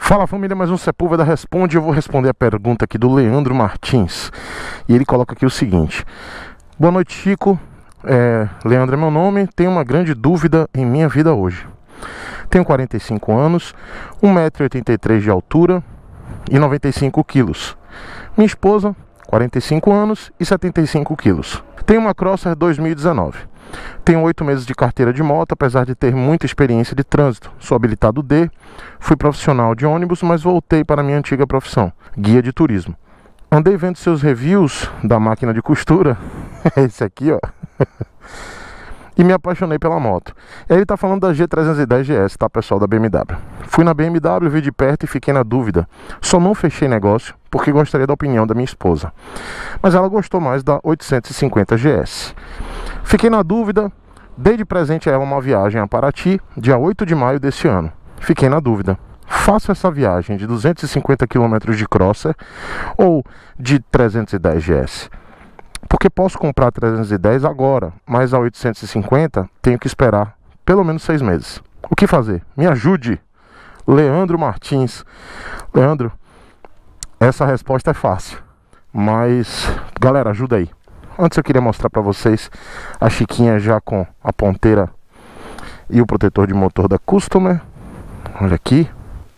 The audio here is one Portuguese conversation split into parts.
Fala família, mais um Sepúlveda Responde. Eu vou responder a pergunta aqui do Leandro Martins. E ele coloca aqui o seguinte: boa noite, Chico. Leandro é meu nome. Tenho uma grande dúvida em minha vida hoje. Tenho 45 anos, 1,83 m de altura e 95 kg. Minha esposa, 45 anos e 75 kg. Tenho uma Crosser 2019. Tenho 8 meses de carteira de moto, apesar de ter muita experiência de trânsito. Sou habilitado D, fui profissional de ônibus, mas voltei para a minha antiga profissão, guia de turismo. Andei vendo seus reviews da máquina de costura, esse aqui ó, e me apaixonei pela moto. Ele está falando da G310 GS, tá, pessoal, da BMW. Fui na BMW, vi de perto e fiquei na dúvida. Só não fechei negócio porque gostaria da opinião da minha esposa, mas ela gostou mais da 850 GS. Fiquei na dúvida, dei de presente a ela uma viagem a Paraty, dia 8 de maio desse ano. Fiquei na dúvida, faço essa viagem de 250 km de Crosser ou de 310 GS? Porque posso comprar 310 agora, mas a 850 tenho que esperar pelo menos 6 meses. O que fazer? Me ajude! Leandro Martins. Leandro, essa resposta é fácil, mas galera, ajuda aí. Antes eu queria mostrar para vocês a Chiquinha já com a ponteira e o protetor de motor da Customer. Olha aqui,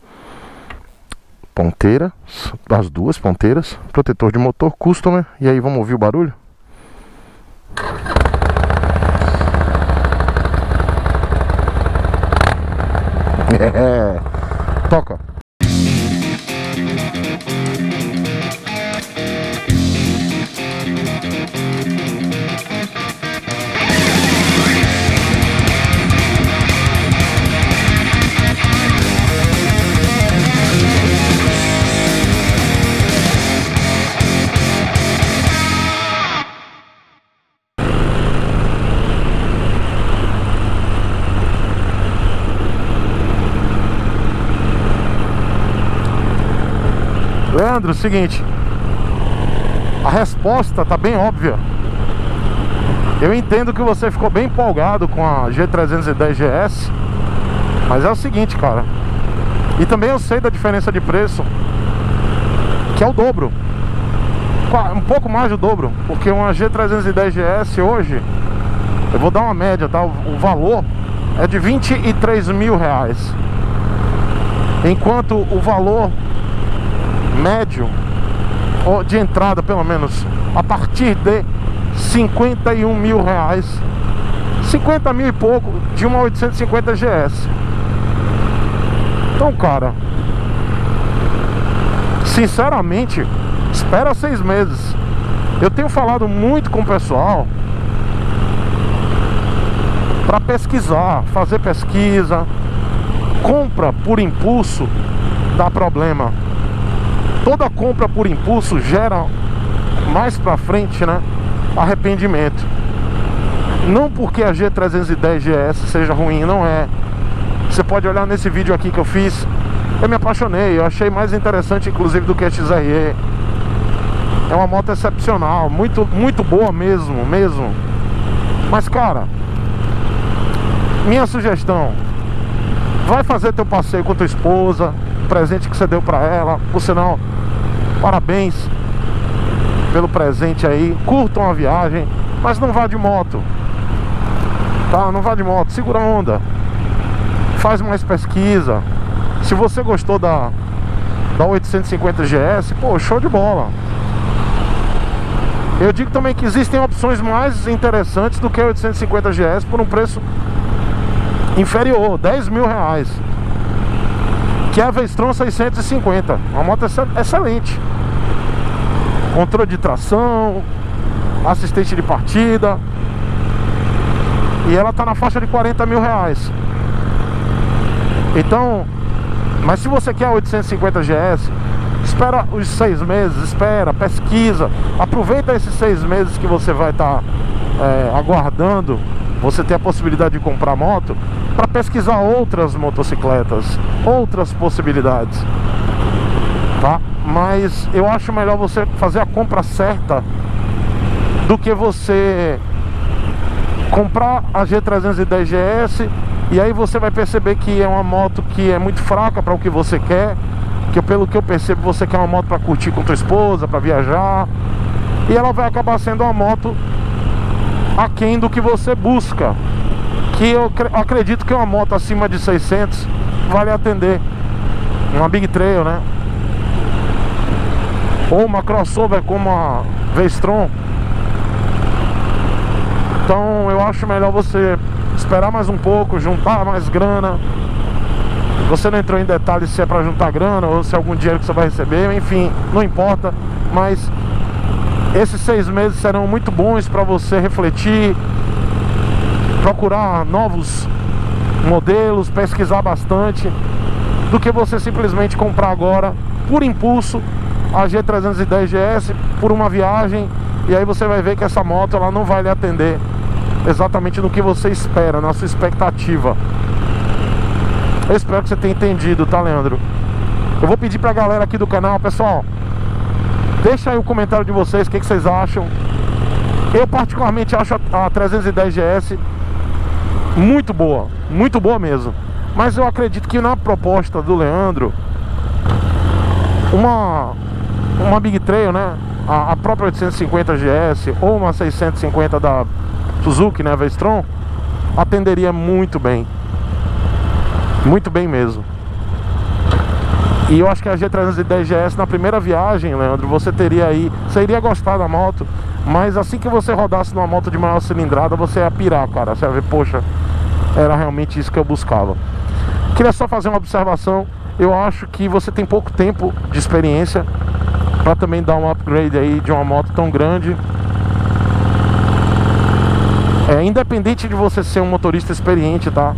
ponteira, as duas ponteiras, protetor de motor Customer. E aí, vamos ouvir o barulho? Toca. Leandro, seguinte, a resposta tá bem óbvia. Eu entendo que você ficou bem empolgado com a G310 GS, mas é o seguinte, cara, e também eu sei da diferença de preço, que é o dobro, um pouco mais do dobro, porque uma G310 GS hoje, eu vou dar uma média, tá? O valor é de R$23 mil, enquanto o valor médio de entrada, pelo menos a partir de R$51 mil, 50 mil e pouco de uma 850 GS. Então, cara, sinceramente, espera 6 meses. Eu tenho falado muito com o pessoal para pesquisar, fazer pesquisa. Compra por impulso dá problema. Toda compra por impulso gera mais pra frente, né, arrependimento. Não porque a G310 GS seja ruim, não é. Você pode olhar nesse vídeo aqui que eu fiz. Eu me apaixonei, eu achei mais interessante inclusive do que a XRE. É uma moto excepcional, muito boa mesmo. Mas cara, minha sugestão: vai fazer teu passeio com tua esposa, presente que você deu pra ela, por sinal, parabéns pelo presente aí. Curtam a viagem, mas não vá de moto, tá? Não vá de moto, segura a onda, faz mais pesquisa. Se você gostou da 850 GS, pô, show de bola. Eu digo também que existem opções mais interessantes do que a 850 GS por um preço inferior, R$10 mil, que é a V-Strom 650, uma moto excelente, controle de tração, assistente de partida, e ela tá na faixa de R$40 mil. Então, mas se você quer a 850 GS, espera os 6 meses, pesquisa, aproveita esses 6 meses que você vai estar aguardando você ter a possibilidade de comprar moto, para pesquisar outras motocicletas, outras possibilidades, tá? Mas eu acho melhor você fazer a compra certa do que você comprar a G310 GS e aí você vai perceber que é uma moto que é muito fraca para o que você quer, que pelo que eu percebo você quer uma moto para curtir com tua esposa, para viajar, e ela vai acabar sendo uma moto aquém do que você busca, que eu acredito que uma moto acima de 600 vai lhe atender, uma Big Trail, né? Ou uma crossover como a V-Strom. Então eu acho melhor você esperar mais um pouco, juntar mais grana. Você não entrou em detalhes se é para juntar grana ou se é algum dinheiro que você vai receber, enfim, não importa. Mas esses 6 meses serão muito bons para você refletir, procurar novos modelos, pesquisar bastante, do que você simplesmente comprar agora por impulso a G310 GS por uma viagem, e aí você vai ver que essa moto ela não vai lhe atender exatamente no que você espera, na sua expectativa. Eu espero que você tenha entendido, tá, Leandro? Eu vou pedir pra galera aqui do canal, pessoal, deixa aí o comentário de vocês, o que vocês acham. Eu particularmente acho a 310 GS muito boa mesmo. Mas eu acredito que na proposta do Leandro, uma Big Trail, né, a própria 850 GS ou uma 650 da Suzuki, né, V-Strom, atenderia muito bem mesmo. E eu acho que a G310 GS na primeira viagem, Leandro, você iria gostar da moto, mas assim que você rodasse numa moto de maior cilindrada, você ia pirar, cara. Você ia ver, poxa, era realmente isso que eu buscava. Queria só fazer uma observação. Eu acho que você tem pouco tempo de experiência para também dar um upgrade aí de uma moto tão grande. Independente de você ser um motorista experiente, tá?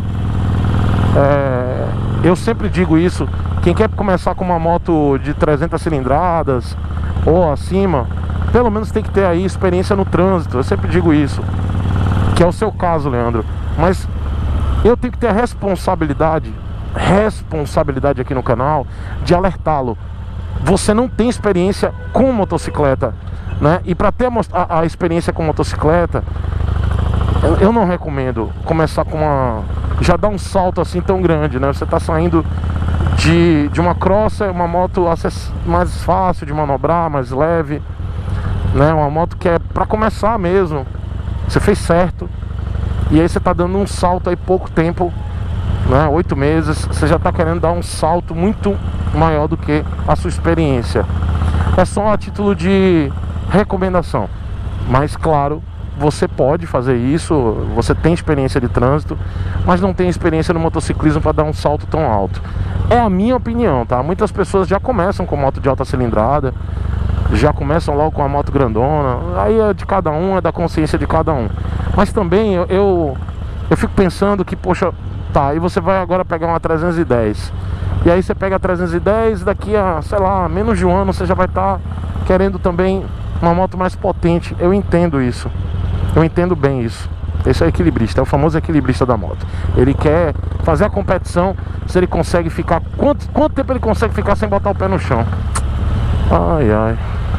Eu sempre digo isso. Quem quer começar com uma moto de 300 cilindradas ou acima, pelo menos tem que ter aí experiência no trânsito. Eu sempre digo isso, que é o seu caso, Leandro. Mas eu tenho que ter a responsabilidade aqui no canal de alertá-lo. Você não tem experiência com motocicleta, né? E para ter a experiência com motocicleta, eu não recomendo começar com já dar um salto assim tão grande, né? Você tá saindo de uma crosser, uma moto mais fácil de manobrar, mais leve, né? Uma moto que é para começar mesmo. Você fez certo. E aí você tá dando um salto aí pouco tempo, né? 8 meses, você já tá querendo dar um salto muito maior do que a sua experiência. É só a título de recomendação. Mas claro, você pode fazer isso, você tem experiência de trânsito, mas não tem experiência no motociclismo para dar um salto tão alto. É a minha opinião, tá? Muitas pessoas já começam com moto de alta cilindrada, já começam logo com a moto grandona. Aí é de cada um, é da consciência de cada um. Mas também eu fico pensando que, poxa, tá, e você vai agora pegar uma 310. E aí você pega a 310, daqui a, sei lá, menos de um ano você já vai estar querendo também uma moto mais potente. Eu entendo isso. Eu entendo bem isso. Esse é o equilibrista, é o famoso equilibrista da moto. Ele quer fazer a competição, se ele consegue ficar... Quanto tempo ele consegue ficar sem botar o pé no chão? Ai, ai.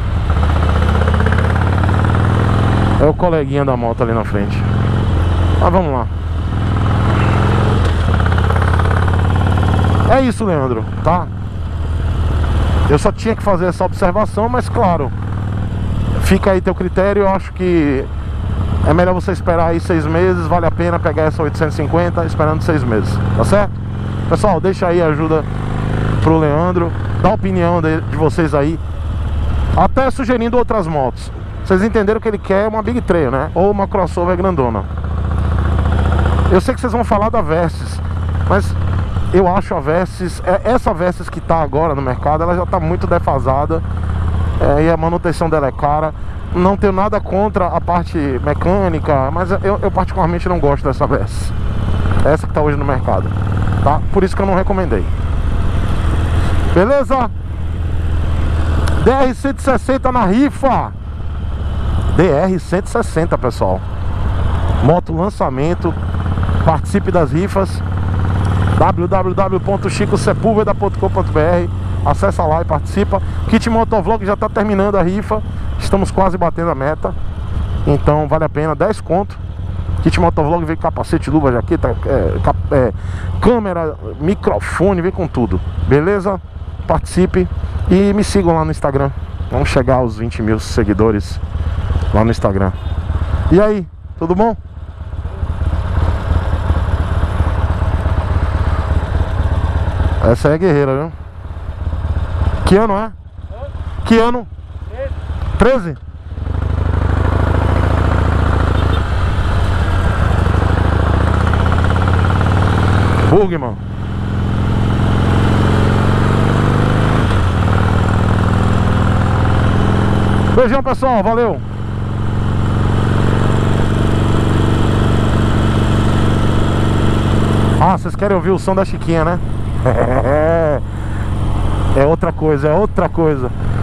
É o coleguinha da moto ali na frente. Mas vamos lá. É isso, Leandro, tá? Eu só tinha que fazer essa observação, mas claro, fica aí teu critério. Eu acho que é melhor você esperar aí 6 meses. Vale a pena pegar essa 850 esperando 6 meses, tá certo? Pessoal, deixa aí a ajuda pro Leandro, dá a opinião de vocês aí, até sugerindo outras motos. Vocês entenderam que ele quer uma Big Trail, né? Ou uma crossover grandona. Eu sei que vocês vão falar da Versys, mas eu acho a Versys, essa Versys que tá agora no mercado, ela já tá muito defasada, e a manutenção dela é cara. Não tenho nada contra a parte mecânica, mas eu particularmente não gosto dessa Versys, essa que tá hoje no mercado, tá? Por isso que eu não recomendei. Beleza? DR-160 na rifa. DR-160, pessoal. Moto lançamento. Participe das rifas. www.chicosepulveda.com.br. Acessa lá e participa. Kit Motovlog já está terminando a rifa. Estamos quase batendo a meta. Então vale a pena, 10 conto. Kit Motovlog vem com capacete, luva, jaqueta, câmera, microfone, vem com tudo. Beleza? participe e me sigam lá no Instagram. Vamos chegar aos 20 mil seguidores lá no Instagram. E aí, tudo bom? Essa é a guerreira, viu? Que ano é? Que ano? 13? Burgman. Beijão, pessoal, valeu. Ah, vocês querem ouvir o som da Chiquinha, né? É outra coisa, é outra coisa.